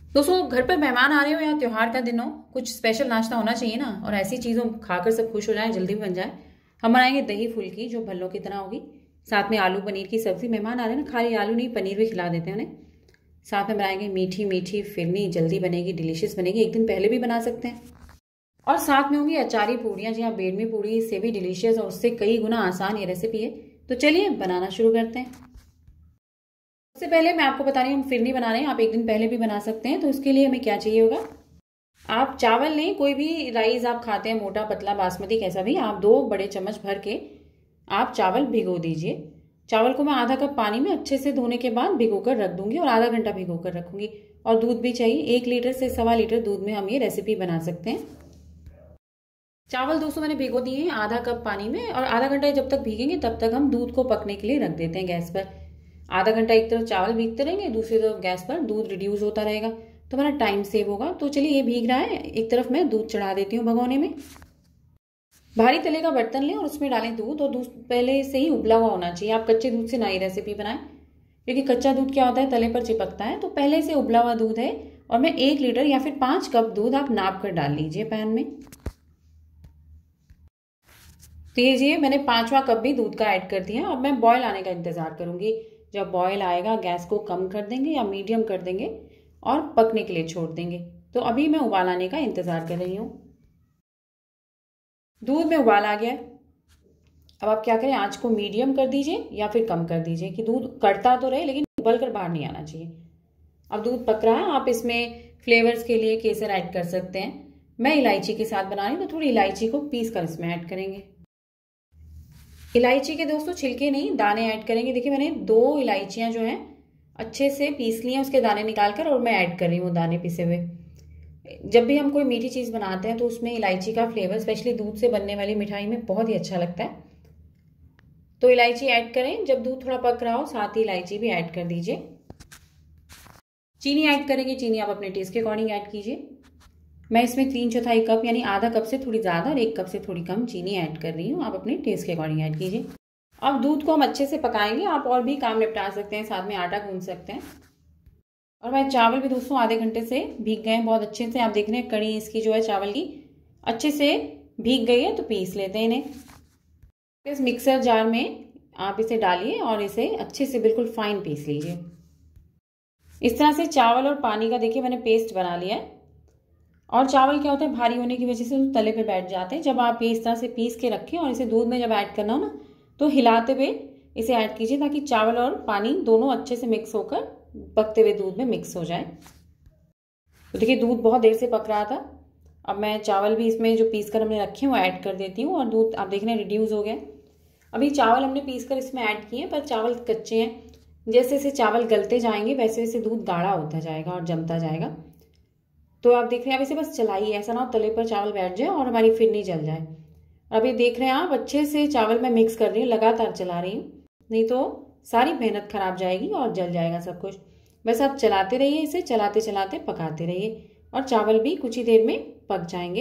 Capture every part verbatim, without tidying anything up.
दोस्तों, घर पर मेहमान आ रहे हो या त्योहार का दिन हो, कुछ स्पेशल नाश्ता होना चाहिए ना। और ऐसी चीज़ों खाकर सब खुश हो जाएं, जल्दी भी बन जाए। हम बनाएंगे दही फुल्की जो भल्लों की तरह होगी। साथ में आलू पनीर की सब्जी। मेहमान आ रहे हैं ना, खाली आलू नहीं पनीर भी खिला देते हैं उन्हें। साथ में बनाएंगे मीठी मीठी फिरनी, जल्दी बनेगी, डिलीशियस बनेगी, एक दिन पहले भी बना सकते हैं। और साथ में होंगी अचारी पूड़ियाँ, जी हाँ, बेडमी पूड़ी, इससे भी डिलीशियस और उससे कई गुना आसान ये रेसिपी है। तो चलिए बनाना शुरू करते हैं। सबसे पहले मैं आपको बता रही हूँ, हम फिरनी बना रहे हैं, आप एक दिन पहले भी बना सकते हैं। तो इसके लिए हमें क्या चाहिए होगा, आप चावल लें, कोई भी राइस आप खाते हैं, मोटा पतला बासमती कैसा भी, आप दो बड़े चम्मच भर के आप चावल भिगो दीजिए। चावल को मैं आधा कप पानी में अच्छे से धोने के बाद भिगो कर रख दूंगी और आधा घंटा भिगो कर रखूंगी। और दूध भी चाहिए, एक लीटर से सवा लीटर दूध में हम ये रेसिपी बना सकते हैं। चावल दोस्तों मैंने भिगो दिए हैं आधा कप पानी में, और आधा घंटा जब तक भीगेंगे तब तक हम दूध को पकने के लिए रख देते हैं गैस पर। आधा घंटा एक तरफ चावल भीगते रहेंगे, दूसरी तरफ गैस पर दूध रिड्यूस होता रहेगा, तो हमारा टाइम सेव होगा। तो चलिए ये भीग रहा है, एक तरफ मैं दूध चढ़ा देती हूँ भगोने में। भारी तले का बर्तन लें और उसमें डालें दूध, और दूध पहले से ही उबला हुआ होना चाहिए। आप कच्चे दूध से ना ही रेसिपी बनाएं, क्योंकि कच्चा दूध क्या होता है, तले पर चिपकता है। तो पहले से उबला हुआ दूध है, और मैं एक लीटर या फिर पांच कप दूध आप नाप कर डाल लीजिए पैन में। तो ये मैंने पांचवा कप भी दूध का ऐड कर दिया। अब मैं बॉयल आने का इंतजार करूंगी। जब बॉयल आएगा गैस को कम कर देंगे या मीडियम कर देंगे और पकने के लिए छोड़ देंगे। तो अभी मैं उबाल आने का इंतजार कर रही हूँ। दूध में उबाल आ गया। अब आप क्या करें, आंच को मीडियम कर दीजिए या फिर कम कर दीजिए कि दूध कड़ता तो रहे लेकिन उबल कर बाहर नहीं आना चाहिए। अब दूध पक रहा है, आप इसमें फ्लेवर्स के लिए केसर ऐड कर सकते हैं। मैं इलायची के साथ बना रही हूँ, तो थोड़ी इलायची को पीस कर इसमें ऐड करेंगे। इलायची के दोस्तों छिलके नहीं, दाने ऐड करेंगे। देखिए मैंने दो इलायचियां जो हैं अच्छे से पीस ली हैं, उसके दाने निकालकर, और मैं ऐड कर रही हूँ दाने पीसे हुए। जब भी हम कोई मीठी चीज़ बनाते हैं तो उसमें इलायची का फ्लेवर, स्पेशली दूध से बनने वाली मिठाई में, बहुत ही अच्छा लगता है। तो इलायची ऐड करें। जब दूध थोड़ा पक रहा हो साथ ही इलायची भी ऐड कर दीजिए। चीनी ऐड करेंगे, चीनी आप अपने टेस्ट के अकॉर्डिंग ऐड कीजिए। मैं इसमें तीन चौथाई कप यानी आधा कप से थोड़ी ज़्यादा और एक कप से थोड़ी कम चीनी ऐड कर रही हूँ, आप अपने टेस्ट के अकॉर्डिंग ऐड कीजिए। अब दूध को हम अच्छे से पकाएंगे। आप और भी काम निपटा सकते हैं, साथ में आटा गूंथ सकते हैं। और भाई चावल भी दोस्तों आधे घंटे से भीग गए हैं बहुत अच्छे से। आप देख रहे हैं कड़ी इसकी जो है चावल की अच्छे से भीग गई है। तो पीस लेते हैं इन्हें। इस मिक्सर जार में आप इसे डालिए और इसे अच्छे से बिल्कुल फाइन पीस लीजिए। इस तरह से चावल और पानी का देखिए मैंने पेस्ट बना लिया है। और चावल क्या होता है, भारी होने की वजह से तो तले पे बैठ जाते हैं। जब आप ये इस तरह से पीस के रखें और इसे दूध में जब ऐड करना हो ना, तो हिलाते हुए इसे ऐड कीजिए, ताकि चावल और पानी दोनों अच्छे से मिक्स होकर पकते हुए दूध में मिक्स हो जाए। तो देखिए दूध बहुत देर से पक रहा था। अब मैं चावल भी इसमें जो पीस कर हमने रखे हैं वो ऐड कर देती हूँ, और दूध आप देख रहे हैं रिड्यूस हो गया। अभी चावल हमने पीस कर इसमें ऐड किए, पर चावल कच्चे हैं। जैसे जैसे चावल गलते जाएंगे वैसे वैसे दूध गाढ़ा होता जाएगा और जमता जाएगा। तो आप देख रहे हैं, अब इसे बस चलाइए, ऐसा ना हो तले पर चावल बैठ जाए और हमारी फिरनी जल जाए। अभी देख रहे हैं आप, अच्छे से चावल मैं मिक्स कर रही हूँ, लगातार चला रही हूँ, नहीं तो सारी मेहनत खराब जाएगी और जल जाएगा सब कुछ। बस आप चलाते रहिए, इसे चलाते चलाते पकाते रहिए, और चावल भी कुछ ही देर में पक जाएंगे।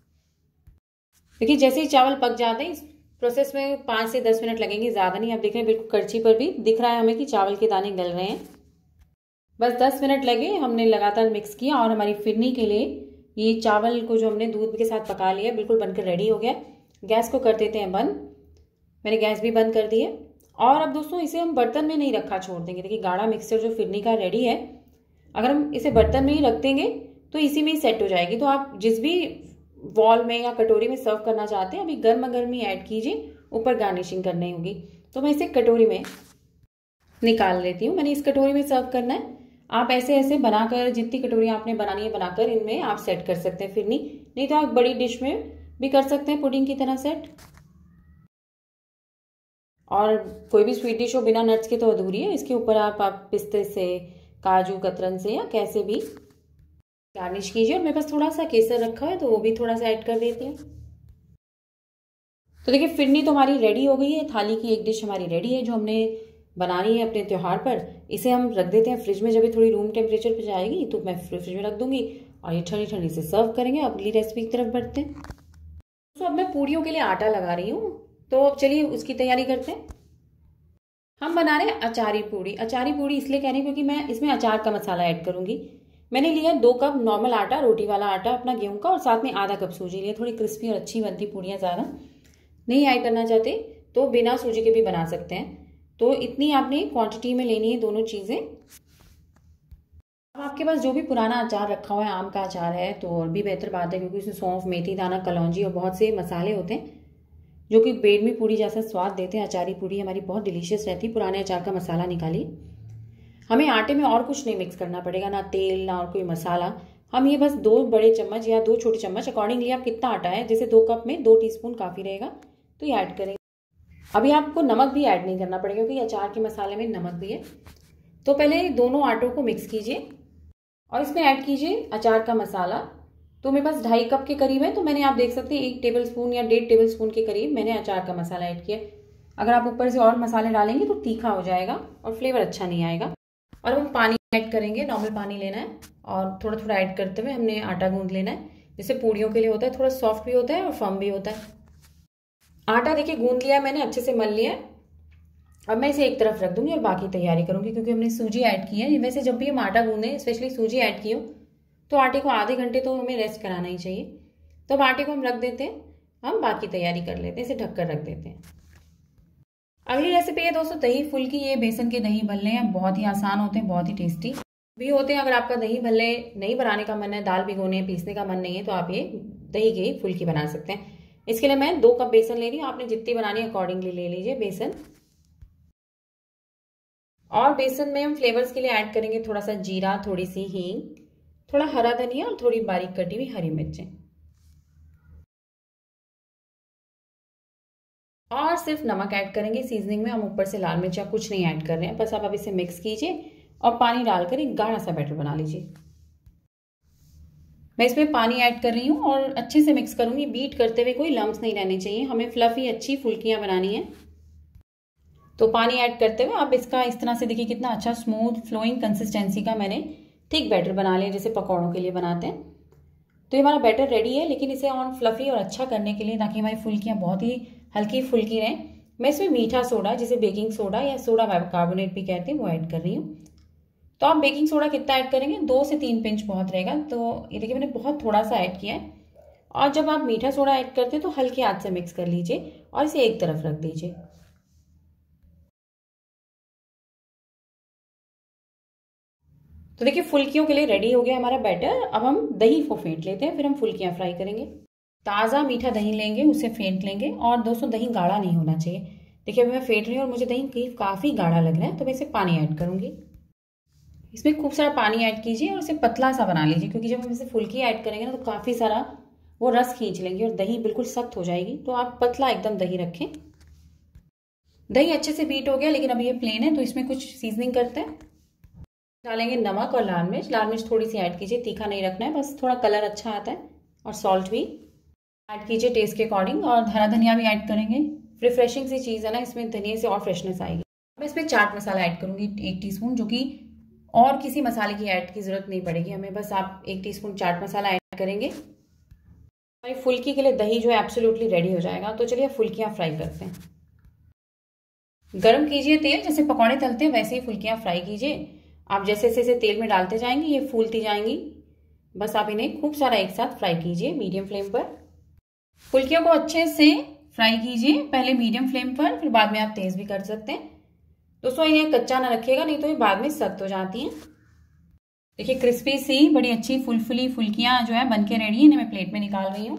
देखिए जैसे ही चावल पक जाते हैं, इस प्रोसेस में पाँच से दस मिनट लगेंगे, ज़्यादा नहीं। आप देख रहे हैं बिल्कुल करछी पर भी दिख रहा है हमें कि चावल के दाने गल रहे हैं। बस दस मिनट लगे, हमने लगातार मिक्स किया, और हमारी फिरनी के लिए ये चावल को जो हमने दूध के साथ पका लिया बिल्कुल बनकर रेडी हो गया। गैस को कर देते हैं बंद। मैंने गैस भी बंद कर दी है। और अब दोस्तों इसे हम बर्तन में नहीं रखा छोड़ देंगे। देखिए गाढ़ा मिक्सचर जो फिरनी का रेडी है, अगर हम इसे बर्तन में ही रख देंगे तो इसी में ही सेट हो जाएगी। तो आप जिस भी वॉल में या कटोरी में सर्व करना चाहते हैं, अभी गर्म गर्म ही ऐड कीजिए, ऊपर गार्निशिंग करनी होगी। तो मैं इसे कटोरी में निकाल लेती हूँ। मैंने इस कटोरी में सर्व करना है। आप ऐसे ऐसे बनाकर, जितनी कटोरी आपने बनानी है बनाकर, इनमें आप सेट कर सकते हैं फिरनी। नहीं तो आप बड़ी डिश में भी कर सकते हैं, पुडिंग की तरह सेट। और कोई भी स्वीट डिश हो बिना नट्स के तो अधूरी है। इसके ऊपर आप, आप पिस्ते से, काजू कतरन से, या कैसे भी गार्निश कीजिए। और मेरे पास थोड़ा सा केसर रखा है तो वो भी थोड़ा सा ऐड कर देती हूँ। तो देखिए फिरनी तो हमारी रेडी हो गई है। थाली की एक डिश हमारी रेडी है जो हमने बनानी है अपने त्योहार पर। इसे हम रख देते हैं फ्रिज में। जब ये थोड़ी रूम टेम्परेचर पे जाएगी तो मैं फ्रिज में रख दूंगी, और ये ठंडी ठंडी से सर्व करेंगे। अगली रेसिपी की तरफ बढ़ते हैं। तो अब मैं पूरियों के लिए आटा लगा रही हूँ, तो अब चलिए उसकी तैयारी करते हैं। हम बना रहे हैं अचारी पूड़ी। अचारी पूड़ी इसलिए कह रही हूँ क्योंकि मैं इसमें अचार का मसाला ऐड करूंगी। मैंने लिया दो कप नॉर्मल आटा, रोटी वाला आटा अपना गेहूं का, और साथ में आधा कप सूजी लिया। थोड़ी क्रिस्पी और अच्छी बनती पूड़ियाँ, ज़्यादा नहीं ऐड करना चाहते तो बिना सूजी के भी बना सकते हैं। तो इतनी आपने क्वांटिटी में लेनी है दोनों चीज़ें। अब आपके पास जो भी पुराना अचार रखा हुआ है, आम का अचार है तो और भी बेहतर बात है, क्योंकि उसमें सौंफ, मेथी दाना, कलौंजी और बहुत से मसाले होते हैं जो कि बेडमी पूड़ी जैसा स्वाद देते हैं। अचारी पूड़ी हमारी बहुत डिलीशियस रहती है। पुराने अचार का मसाला निकालिए। हमें आटे में और कुछ नहीं मिक्स करना पड़ेगा, ना तेल ना और कोई मसाला। हम ये बस दो बड़े चम्मच या दो छोटे चम्मच, अकॉर्डिंगली आप कितना आटा है, जैसे दो कप में दो टीस्पून काफ़ी रहेगा, तो ये ऐड करेंगे। अभी आपको नमक भी ऐड नहीं करना पड़ेगा क्योंकि अचार के मसाले में नमक भी है। तो पहले दोनों आटों को मिक्स कीजिए और इसमें ऐड कीजिए अचार का मसाला। तो मेरे पास ढाई कप के करीब है, तो मैंने आप देख सकते हैं एक टेबल स्पून या डेढ़ टेबल स्पून के करीब मैंने अचार का मसाला ऐड किया। अगर आप ऊपर से और मसाले डालेंगे तो तीखा हो जाएगा और फ्लेवर अच्छा नहीं आएगा। और हम पानी ऐड करेंगे, नॉर्मल पानी लेना है और थोड़ा थोड़ा ऐड करते हुए हमने आटा गूंद लेना है। जैसे पूड़ियों के लिए होता है, थोड़ा सॉफ्ट भी होता है और फर्म भी होता है। आटा देखिए गूंद लिया मैंने, अच्छे से मल लिया। अब मैं इसे एक तरफ रख दूंगी और बाकी तैयारी करूंगी, क्योंकि हमने सूजी ऐड की है। वैसे जब भी हम आटा गूंदें, स्पेशली सूजी ऐड की हो, तो आटे को आधे घंटे तो हमें रेस्ट कराना ही चाहिए। तो अब आटे को हम रख देते हैं, हम बाकी तैयारी कर लेते हैं, इसे ढककर रख देते हैं। अगली रेसिपी है दोस्तों दही फुल्की। ये बेसन के दही भल्ले हैं, बहुत ही आसान होते हैं, बहुत ही टेस्टी भी होते हैं। अगर आपका दही भल्ले नहीं बनाने का मन है, दाल भिगोने पीसने का मन नहीं है, तो आप ये दही की फुल्की बना सकते हैं। इसके लिए मैं दो कप बेसन ले रही हूँ, आपने जितनी बनानी है अकॉर्डिंगली ले लीजिए बेसन। और बेसन में हम फ्लेवर्स के लिए ऐड करेंगे थोड़ा सा जीरा, थोड़ी सी हींग, थोड़ा हरा धनिया और थोड़ी बारीक कटी हुई हरी मिर्चें। और सिर्फ नमक ऐड करेंगे सीजनिंग में, हम ऊपर से लाल मिर्चा कुछ नहीं ऐड कर रहे हैं। बस आप अब इसे मिक्स कीजिए और पानी डालकर एक गाढ़ा सा बैटर बना लीजिए। मैं इसमें पानी ऐड कर रही हूँ और अच्छे से मिक्स करूंगी, बीट करते हुए, कोई लम्स नहीं रहने चाहिए। हमें फ्लफी अच्छी फुल्कियां बनानी है। तो पानी ऐड करते हुए अब इसका इस तरह से देखिए कितना अच्छा स्मूथ फ्लोइंग कंसिस्टेंसी का मैंने थिक बैटर बना लिया, जैसे पकौड़ों के लिए बनाते हैं। तो ये हमारा बैटर रेडी है, लेकिन इसे और फ्लफी और अच्छा करने के लिए, ताकि हमारी फुल्कियाँ बहुत ही हल्की फुल्की रहें, मैं इसमें मीठा सोडा, जिसे बेकिंग सोडा या सोडा कार्बोनेट भी कहते हैं, वो ऐड कर रही हूँ। तो आप बेकिंग सोडा कितना ऐड करेंगे, दो से तीन पिंच बहुत रहेगा। तो ये देखिए मैंने बहुत थोड़ा सा ऐड किया है। और जब आप मीठा सोडा ऐड करते हैं तो हल्के हाथ से मिक्स कर लीजिए और इसे एक तरफ रख दीजिए। तो देखिए फुल्कियों के लिए रेडी हो गया हमारा बैटर। अब हम दही को फेंट लेते हैं, फिर हम फुल्कियां फ्राई करेंगे। ताज़ा मीठा दही लेंगे, उसे फेंट लेंगे। और दोस्तों दही गाढ़ा नहीं होना चाहिए। देखिए अभी मैं फेंट रही हूँ और मुझे दही काफ़ी गाढ़ा लग रहा है, तो मैं इसे पानी ऐड करूँगी। इसमें खूब सारा पानी ऐड कीजिए और इसे पतला सा बना लीजिए, क्योंकि जब हम इसे फुल्की ऐड करेंगे ना तो काफ़ी सारा वो रस खींच लेंगे और दही बिल्कुल सख्त हो जाएगी। तो आप पतला एकदम दही रखें। दही अच्छे से बीट हो गया, लेकिन अब ये प्लेन है तो इसमें कुछ सीजनिंग करते हैं। डालेंगे नमक और लाल मिर्च। लाल मिर्च थोड़ी सी ऐड कीजिए, तीखा नहीं रखना है, बस थोड़ा कलर अच्छा आता है। और सॉल्ट भी ऐड कीजिए टेस्ट के अकॉर्डिंग। और हरा धनिया भी ऐड करेंगे, रिफ्रेशिंग सी चीज़ है ना, इसमें धनिया से और फ्रेशनेस आएगी। मैं इसमें चाट मसाला ऐड करूँगी एक टीस्पून, जो कि और किसी मसाले की ऐड की जरूरत नहीं पड़ेगी हमें, बस आप एक टीस्पून चाट मसाला ऐड करेंगे। हमारी फुल्की के लिए दही जो है एब्सोल्युटली रेडी हो जाएगा। तो चलिए फुल्कियाँ फ्राई करते हैं। गरम कीजिए तेल, जैसे पकौड़े तलते हैं वैसे ही फुल्कियाँ फ्राई कीजिए। आप जैसे जैसे तेल में डालते जाएंगे ये फूलती जाएंगी। बस आप इन्हें खूब सारा एक साथ फ्राई कीजिए मीडियम फ्लेम पर। फुल्कियों को अच्छे से फ्राई कीजिए, पहले मीडियम फ्लेम पर, फिर बाद में आप तेज भी कर सकते हैं। दोस्तों इन्हें कच्चा ना रखिएगा, नहीं तो ये बाद में सख्त हो जाती हैं। देखिए क्रिस्पी सी बड़ी अच्छी फुलफुली फुल्कियाँ जो है बनके रेडी है। इन्हें मैं प्लेट में निकाल रही हूँ।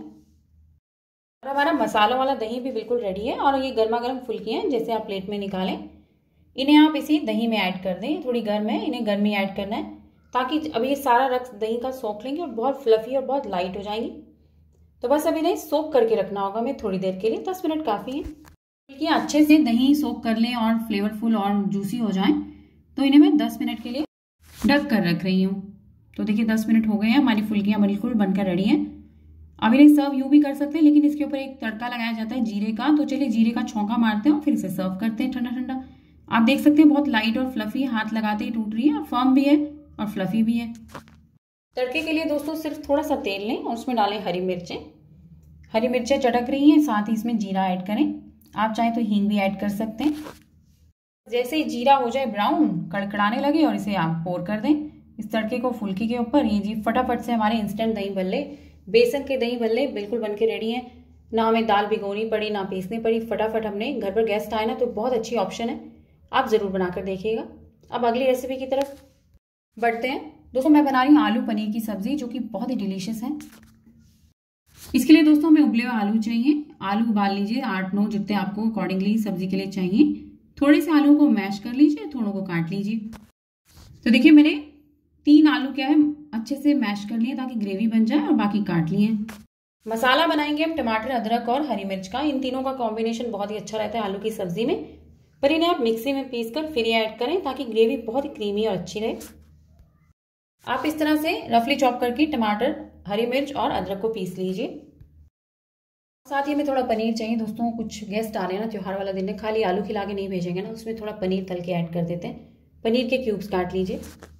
और हमारा मसालों वाला दही भी बिल्कुल रेडी है। और ये गर्मा गर्म फुल्कियाँ जैसे आप प्लेट में निकालें, इन्हें आप इसी दही में ऐड कर दें। थोड़ी गर्म है, इन्हें गर्म ही ऐड करना है, ताकि अब ये सारा रस दही का सोख लेंगे और बहुत फ्लफी और बहुत लाइट हो जाएंगी। तो बस अब इन्हें सोख करके रखना होगा हमें थोड़ी देर के लिए, दस मिनट काफ़ी है। क्योंकि अच्छे से दही सोख कर लें और फ्लेवरफुल और जूसी हो जाएं, तो इन्हें मैं दस मिनट के लिए ढक कर रख रही हूँ। तो देखिए दस मिनट हो गए हैं, हमारी फुल्कियाँ बिल्कुल बनकर रेडी हैं। अब इन्हें सर्व यूँ भी कर सकते हैं, लेकिन इसके ऊपर एक तड़का लगाया जाता है जीरे का। तो चलिए जीरे का छौंका मारते हैं और फिर इसे सर्व करते हैं ठंडा ठंडा। आप देख सकते हैं बहुत लाइट और फ्लफी, हाथ लगाते ही टूट रही है, और फर्म भी है और फ्लफी भी है। तड़के के लिए दोस्तों सिर्फ थोड़ा सा तेल लें और उसमें डालें हरी मिर्चें। हरी मिर्चें चटक रही हैं, साथ ही इसमें जीरा ऐड करें। आप चाहे तो हींग भी ऐड कर सकते हैं। जैसे ही जीरा हो जाए ब्राउन, कड़कड़ाने लगे, और इसे आप पोर कर दें। इस तड़के को फुल्की के ऊपर। ये जी फटाफट से हमारे इंस्टेंट दही भल्ले, बेसन के दही भल्ले बिल्कुल बन के रेडी हैं। ना हमें दाल भिगोनी पड़ी, ना पीसनी पड़ी, फटाफट हमने घर पर गेस्ट आए ना तो बहुत अच्छी ऑप्शन है, आप ज़रूर बनाकर देखिएगा। अब अगली रेसिपी की तरफ बढ़ते हैं। दोस्तों मैं बना रही हूँ आलू पनीर की सब्जी, जो कि बहुत ही डिलीशियस है। इसके लिए दोस्तों हमें उबले हुए आलू चाहिए। आलू उबाल लीजिए, आठ नौ जितने आपको अकॉर्डिंगली सब्जी के लिए चाहिए। थोड़े से आलू को मैश कर लीजिए, थोड़ों को काट लीजिए। तो देखिए मैंने तीन आलू क्या है अच्छे से मैश कर लिए ताकि ग्रेवी बन जाए, और बाकी काट लिए। मसाला बनाएंगे हम टमाटर, अदरक और हरी मिर्च का। इन तीनों का कॉम्बिनेशन बहुत ही अच्छा रहता है आलू की सब्जी में, पर इन्हें आप मिक्सी में पीस कर फिर ये ऐड करें ताकि ग्रेवी बहुत ही क्रीमी और अच्छी रहे। आप इस तरह से रफली चॉप करके टमाटर, हरी मिर्च और अदरक को पीस लीजिए। साथ ही हमें थोड़ा पनीर चाहिए दोस्तों, कुछ गेस्ट आ रहे हैं ना, त्योहार वाला दिन है, खाली आलू खिला के नहीं भेजेंगे ना, उसमें थोड़ा पनीर तल के ऐड कर देते हैं। पनीर के क्यूब्स काट लीजिए।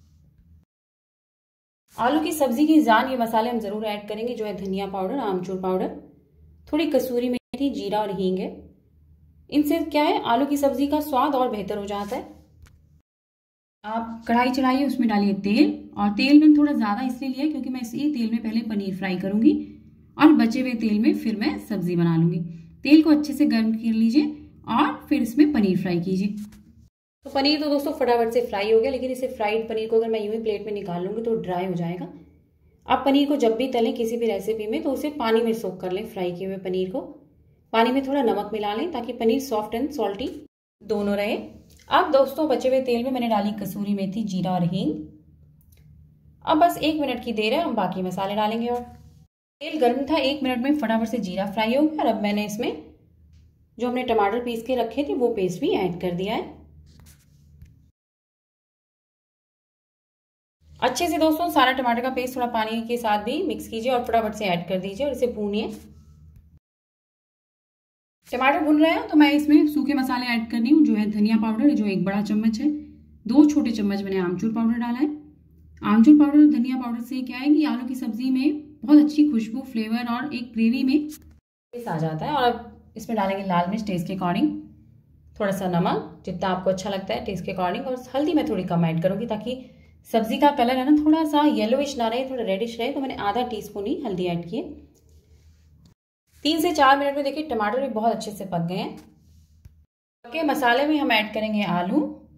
आलू की सब्जी की जान ये मसाले हम जरूर ऐड करेंगे, जो है धनिया पाउडर, आमचूर पाउडर, थोड़ी कसूरी मेथी, जीरा और हींग है। इनसे क्या है आलू की सब्जी का स्वाद और बेहतर हो जाता है। आप कढ़ाई चढ़ाइए, उसमें डालिए तेल, और तेल में थोड़ा ज्यादा इसलिए लिया क्योंकि मैं इसी तेल में पहले पनीर फ्राई करूंगी और बचे हुए तेल में फिर मैं सब्जी बना लूंगी। तेल को अच्छे से गर्म कर लीजिए और फिर इसमें पनीर फ्राई कीजिए। तो पनीर तो दोस्तों फटाफट से फ्राई हो गया, लेकिन इसे फ्राइड पनीर को अगर मैं यूं ही प्लेट में निकाल लूंगी तो ड्राई हो जाएगा। आप पनीर को जब भी तलें किसी भी रेसिपी में तो उसे पानी में सोक कर लें। फ्राई किए हुए पनीर को पानी में थोड़ा नमक मिला लें ताकि पनीर सॉफ्ट एंड सॉल्टी दोनों रहे। अब दोस्तों बचे हुए तेल में मैंने डाली कसूरी मेथी, जीरा और हींग। अब बस एक मिनट की देर है, हम बाकी मसाले डालेंगे। और तेल गर्म था, एक मिनट में फटाफट से जीरा फ्राई हो गया। और अब मैंने इसमें जो हमने टमाटर पीस के रखे थे वो पेस्ट भी ऐड कर दिया है। अच्छे से दोस्तों सारा टमाटर का पेस्ट थोड़ा पानी के साथ भी मिक्स कीजिए और फटाफट से ऐड कर दीजिए और इसे भूनिए। टमाटर भुन रहे हैं तो मैं इसमें सूखे मसाले ऐड कर रही हूँ, जो है धनिया पाउडर, जो एक बड़ा चम्मच है। दो छोटे चम्मच मैंने आमचूर पाउडर डाला है। आमचूर पाउडर और धनिया पाउडर से क्या है कि आलू की सब्जी में बहुत अच्छी खुशबू, फ्लेवर और एक ग्रेवी में आ जाता है। और अब इसमें डालेंगे लाल मिर्च टेस्ट के अकॉर्डिंग, थोड़ा सा नमक जितना आपको अच्छा लगता है टेस्ट के अकॉर्डिंग, और हल्दी मैं थोड़ी कम ऐड करूंगी ताकि सब्जी का कलर है ना थोड़ा सा येलोइश ना रहे, थोड़ा रेडिश रहे। तो मैंने आधा टी स्पून ही हल्दी ऐड की है। तीन से चार मिनट में देखिए टमाटर भी बहुत अच्छे से पक गए हैं। पके मसाले में हम ऐड करेंगे आलू।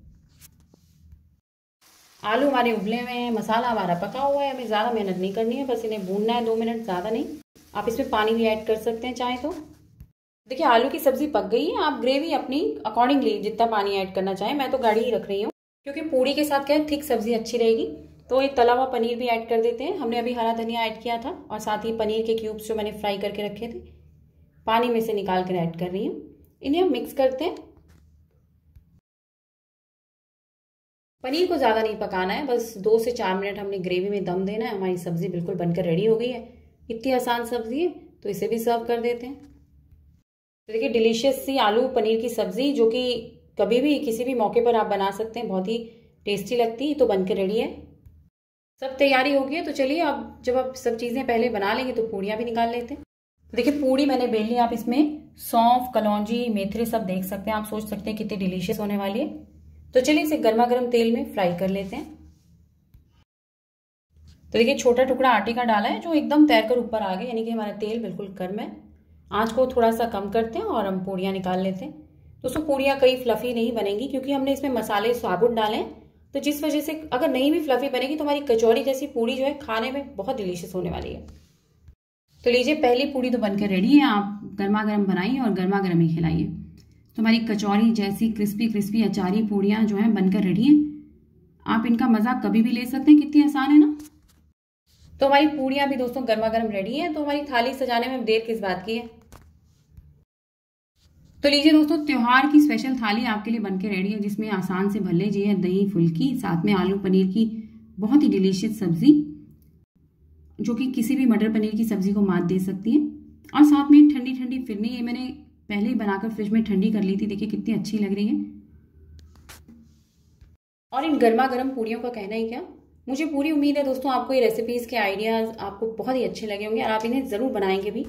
आलू हमारे उबले हुए हैं, मसाला हमारा पका हुआ है, हमें ज़्यादा मेहनत नहीं करनी है, बस इन्हें भूनना है दो मिनट, ज़्यादा नहीं। आप इसमें पानी भी ऐड कर सकते हैं चाहे तो। देखिए आलू की सब्जी पक गई है। आप ग्रेवी अपनी अकॉर्डिंगली जितना पानी ऐड करना चाहें, मैं तो गाढ़ी ही रख रही हूँ क्योंकि पूड़ी के साथ क्या है थिक सब्जी अच्छी रहेगी। तो ये तला हुआ पनीर भी ऐड कर देते हैं। हमने अभी हरा धनिया ऐड किया था, और साथ ही पनीर के क्यूब्स जो मैंने फ्राई करके रखे थे पानी में से निकाल कर ऐड कर रही हूँ। इन्हें हम मिक्स करते हैं। पनीर को ज़्यादा नहीं पकाना है, बस दो से चार मिनट हमने ग्रेवी में दम देना है। हमारी सब्जी बिल्कुल बनकर रेडी हो गई है। इतनी आसान सब्जी है, तो इसे भी सर्व कर देते हैं। तो देखिए डिलीशियस सी आलू पनीर की सब्जी, जो कि कभी भी किसी भी मौके पर आप बना सकते हैं, बहुत ही टेस्टी लगती है। तो बनकर रेडी है, सब तैयारी हो गई है। तो चलिए अब जब आप सब चीज़ें पहले बना लेंगे तो पूड़ियाँ भी निकाल लेते हैं। देखिए पूड़ी मैंने बेल ली। आप इसमें सौंफ, कलौंजी, मेथरे सब देख सकते हैं। आप सोच सकते हैं कितनी डिलीशियस होने वाली है। तो चलिए इसे गर्मा गर्म तेल में फ्राई कर लेते हैं। तो देखिए छोटा टुकड़ा आटे का डाला है जो एकदम तैर कर ऊपर आ गया, यानी कि हमारा तेल बिल्कुल गर्म है। आंच को थोड़ा सा कम करते हैं और हम पूड़ियाँ निकाल लेते हैं। दोस्तों पूड़ियाँ कई फ्लफी नहीं बनेंगी क्योंकि हमने इसमें मसाले साबुत डाले हैं, तो जिस वजह से अगर नहीं भी फ्लफी बनेगी तो हमारी कचौरी जैसी पूड़ी जो है खाने में बहुत डिलीशियस होने वाली है। तो लीजिए पहली पूड़ी तो बनकर रेडी है। आप गर्मा गर्म बनाइए और गर्मा गर्म ही खिलाइए। तो हमारी कचौरी जैसी क्रिस्पी क्रिस्पी अचारी पूड़ियाँ जो हैं बनकर रेडी हैं। आप इनका मजा कभी भी ले सकते हैं, कितनी आसान है ना। तो हमारी पूड़ियाँ भी दोस्तों गर्मा गर्म रेडी हैं। तो हमारी थाली सजाने में देर किस बात की है। तो लीजिए दोस्तों त्योहार की स्पेशल थाली आपके लिए बनके रेडी है, जिसमें आसान से भल्ले जी है, दही फुल्की, साथ में आलू पनीर की बहुत ही डिलीशियस सब्जी, जो कि किसी भी मटर पनीर की सब्जी को मात दे सकती है। और साथ में ठंडी ठंडी फिरनी, ये मैंने पहले ही बनाकर फ्रिज में ठंडी कर ली थी। देखिए कितनी अच्छी लग रही है। और इन गर्मा गर्म पूड़ियों का कहना ही क्या। मुझे पूरी उम्मीद है दोस्तों आपको ये रेसिपीज के आइडियाज आपको बहुत ही अच्छे लगे होंगे और आप इन्हें जरूर बनाएंगे भी।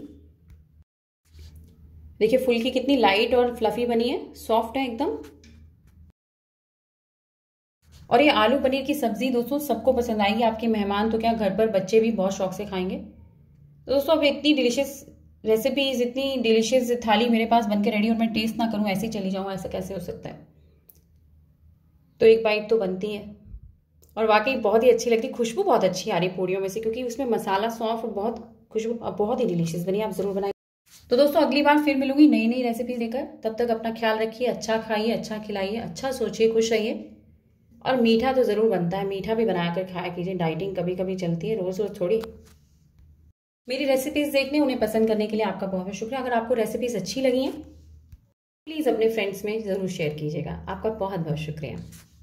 देखिए फुल्की कितनी लाइट और फ्लफी बनी है, सॉफ्ट है एकदम। और ये आलू पनीर की सब्जी दोस्तों सबको पसंद आएगी, आपके मेहमान तो क्या घर पर बच्चे भी बहुत शौक से खाएंगे। तो दोस्तों अब इतनी डिलीशियस रेसिपीज, इतनी डिलीशियस थाली मेरे पास बनके रेडी, और मैं टेस्ट ना करूं ऐसे ही चली जाऊं, ऐसा कैसे हो सकता है। तो एक बाइट तो बनती है और वाकई बहुत ही अच्छी लगती, खुशबू बहुत अच्छी आ रही पूड़ियों में से, क्योंकि उसमें मसाला सौंफ और बहुत खुशबू, बहुत ही डिलीशियस बनी। आप जरूर बनाइए। तो दोस्तों अगली बार फिर मिलूंगी नई नई रेसिपी लेकर, तब तक अपना ख्याल रखिए, अच्छा खाइए, अच्छा खिलाइए, अच्छा सोचिए, खुश रहिए। और मीठा तो ज़रूर बनता है, मीठा भी बना कर खाया कीजिए, डाइटिंग कभी कभी चलती है, रोज़ रोज़ थोड़ी। मेरी रेसिपीज़ देखने, उन्हें पसंद करने के लिए आपका बहुत बहुत शुक्रिया। अगर आपको रेसिपीज़ अच्छी लगी हैं प्लीज़ अपने फ्रेंड्स में ज़रूर शेयर कीजिएगा। आपका बहुत बहुत शुक्रिया।